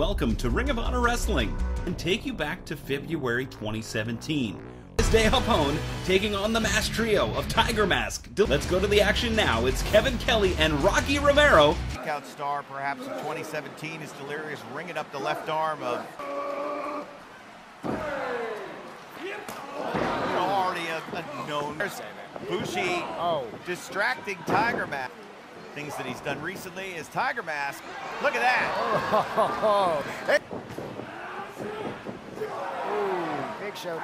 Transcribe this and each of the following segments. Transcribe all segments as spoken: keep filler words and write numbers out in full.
welcome to Ring of Honor Wrestling and take you back to February twenty seventeen. This day Japón taking on the Mask Trio of Tiger Mask. Let's go to the action now. It's Kevin Kelly and Rocky Romero. Breakout star perhaps of twenty seventeen is Delirious, ringing up the left arm of you know, already a, a known Bushi, oh. distracting Tiger Mask. Things that he's done recently is Tiger Mask. Look at that. Oh. Hey. Ooh, big show.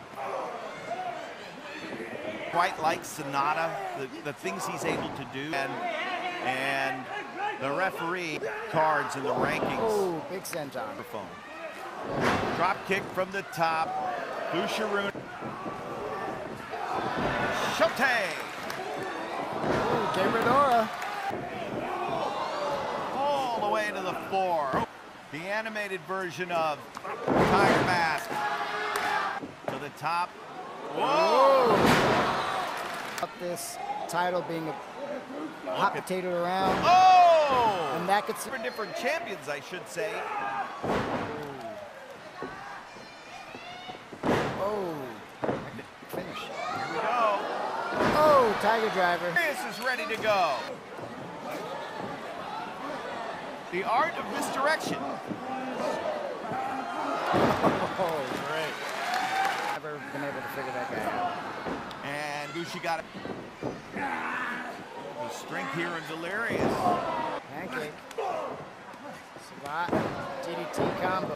Quite like Sonata, the, the things he's able to do, and and the referee cards in the rankings. Oh, big senton. Drop kick from the top. Bushiroon. Shote. Ooh, Gabriel All the way to the floor. The animated version of Tiger Mask. To the top. Whoa! This title being a hot potato around. Oh! And that could for different champions, I should say. Oh, finish. Here we go. Oh, Tiger Driver. This is ready to go. The art of misdirection. Oh, great. Never been able to figure that guy out. And Bushi got it. The strength here in Delirious. Pancake. Spot. D D T combo.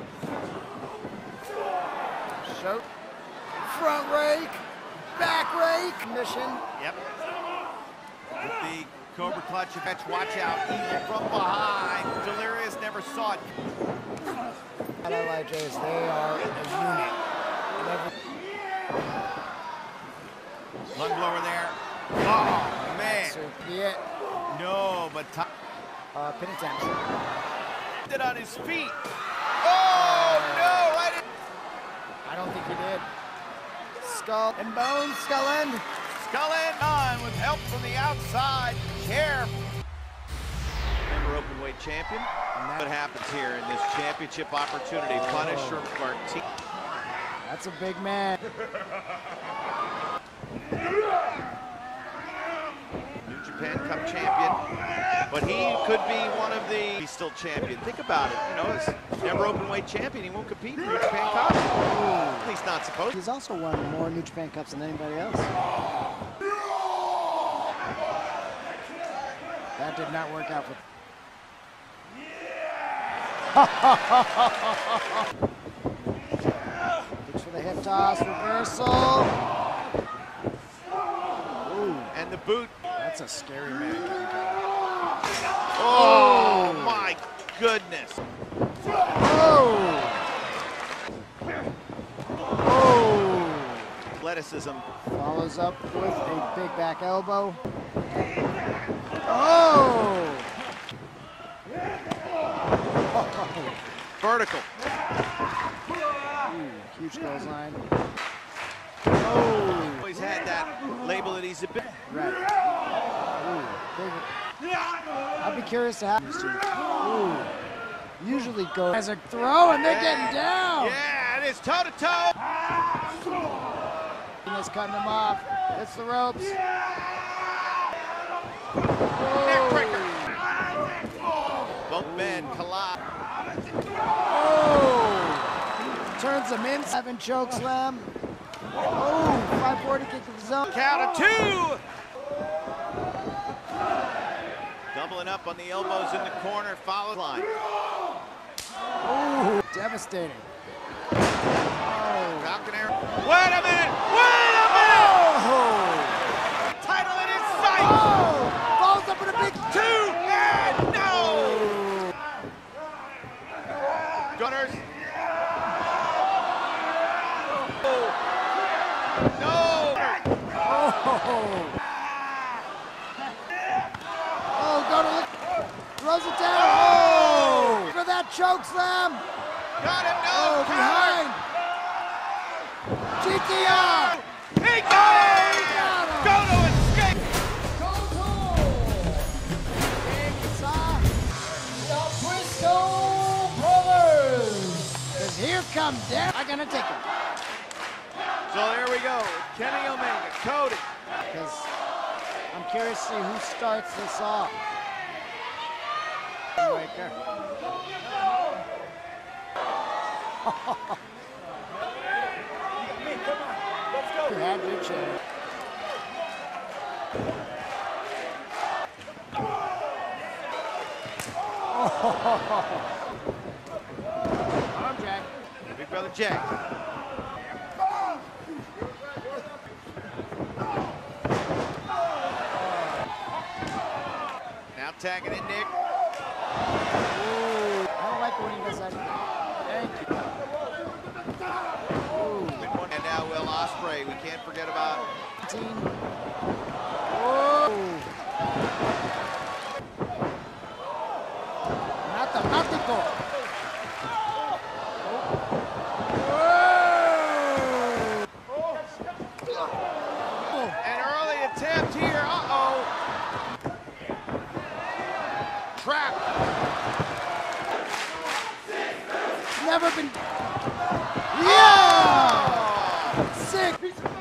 Shoot. Front rake. Back rake. Mission. Yep. With the Cobra Clutch of Fetch, watch out. Even from behind. Delirious never saw it. L I Js, they are a unit. Lung blower there. Oh, man. Yeah. No, but top. Uh, pin attempt. It on his feet. Oh, no. Right in. I don't think he did. Skull and bones. Skull end. Skull end on with help from the outside. Chair. Former open weight champion. And that's what happens here in this championship opportunity. Oh. Punisher Martinez. That's a big man. New Japan Cup champion, but he could be one of the. He's still champion. Think about it. You know, as never open weight champion, he won't compete in New Japan Cup. At least not supposed. He's also won more New Japan Cups than anybody else. That did not work out for. Looks for the hip toss, reversal. Ooh. And the boot. That's a scary man. Oh, oh my goodness. Oh. Oh. Athleticism. Follows up with a big back elbow. Oh. Vertical. Ooh, huge clothesline. Oh. Always had that label that he's a bit. Right. Ooh, big. I'd be curious to have these two. Ooh. Usually go as a throw and they're getting down. Yeah, it is toe to toe. He's cutting them off. It's the ropes. Neckbreaker. Both men collide. Oh! Turns them in. Seven choke slam. Oh! five forty kick to the zone. Count of two. Doubling up on the elbows in the corner. Follow line. Oh! Devastating. Oh! Falcon Arrow. Wait a minute! Wait a minute! Oh! Title in his sight! Oh! Falls up in a big Two! And no! Gunners. No! Oh! Oh, go to look. Throws it down. Oh! For that choke slam. Got him, no! Oh, behind. G T R. He got it! Got him. Go to escape! Inside. The Briscoe Brothers. I'm dead. I'm gonna take him. So there we go. Kenny Omega, Cody. Because I'm curious to see who starts this off. Rainmaker. You had your chance. Arm Jack. Big brother Jack. Now tagging in Nick. Ooh, I don't like it when he does that. Thank you. Ooh. And now Will Ospreay. We can't forget about. Ooh. Matemático. An early attempt here. Uh-oh. Trap. Never been. Yeah! Sick.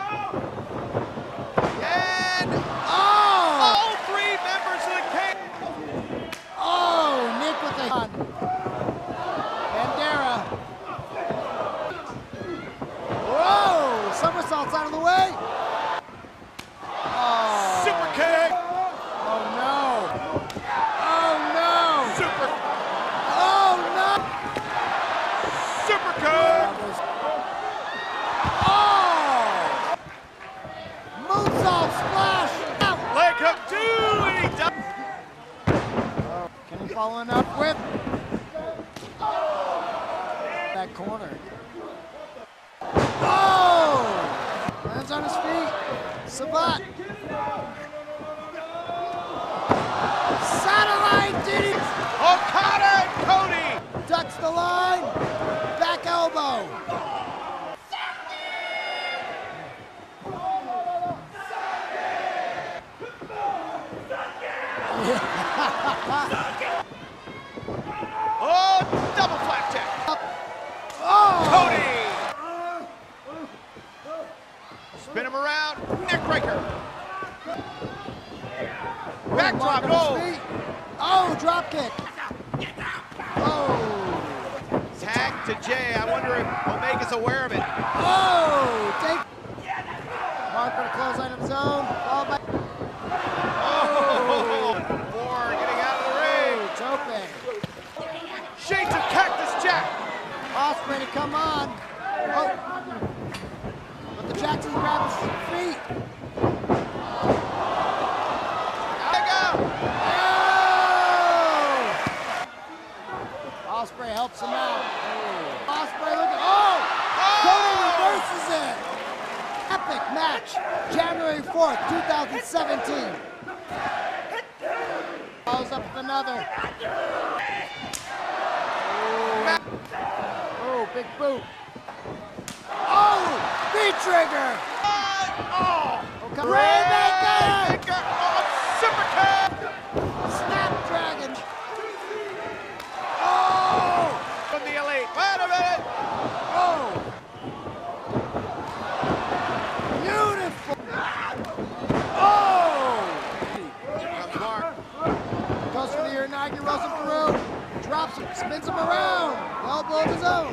And Oh! all three members of the King. Oh, Nick with the gun. Bandera. Whoa! Somersaults out of the way. Oh. Super kick. Oh no. Oh no. Super. Oh no. Super kick. Oh! Moonsault splash. Out. Leg hook two, and he does. Can he following up with that corner? Oh! Lands on his feet. Sabat. Satellite did it. Okada and Cody. Ducks the line. Back elbow. Oh, double flat jack. Oh! Cody. Spin him around. Neck breaker. Backdrop. Mark on his Oh. feet. Oh, drop kick. Oh. Tag to Jay. I wonder if Omega's aware of it. Oh, take. Mark for the clothesline of his own. Ball back. Oh, Moore getting out of the ring. Oh, Tope. Shades of Cactus Jack. Ospreay to come on. Oh. But the Jackson grabs his feet. Out they go. Oh! Ospreay helps him out. Oh. Ospreay looking. Oh! Cody reverses it. Epic match. January fourth, two thousand seventeen. Follows up with another. Oh, big boot. Oh, V-trigger. Oh, Okay. Rainmaker. Rainmaker. Oh, super kick. Snapdragon. Oh. From the elite. Wait a minute. Oh. Beautiful. Oh. Here comes Mark. Goes for the Uranagi Rosa Peru. Drops him, spins him around. Elbow of his own.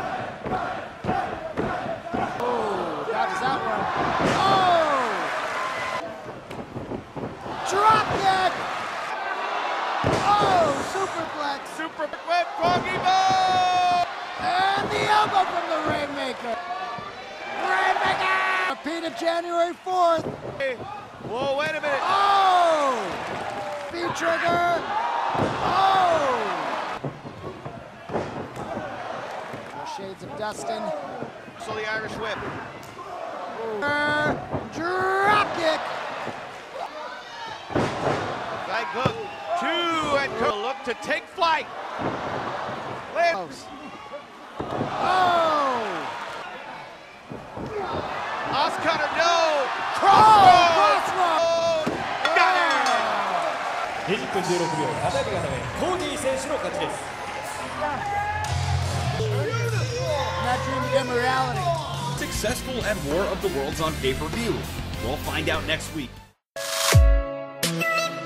Oh, dodges that one. Oh! Drop kick! Oh, superplex. Super whip. Froggy Bow. And the elbow from the Rainmaker. Rainmaker! Repeated January fourth. Whoa, wait a minute. Oh! V-trigger. Oh! Shades of Dustin. So the Irish whip. Uh, drop kick. Flag hook. Two and go. Look to take flight. Land. Close. Oh! Oscutter, no. Crossroad! Crossroad. Got it. にじゅっぷんじゅうろくびょう、与えて固め、コーディー選手の勝ちです。 That successful at War of the Worlds on pay-per-view? We'll find out next week.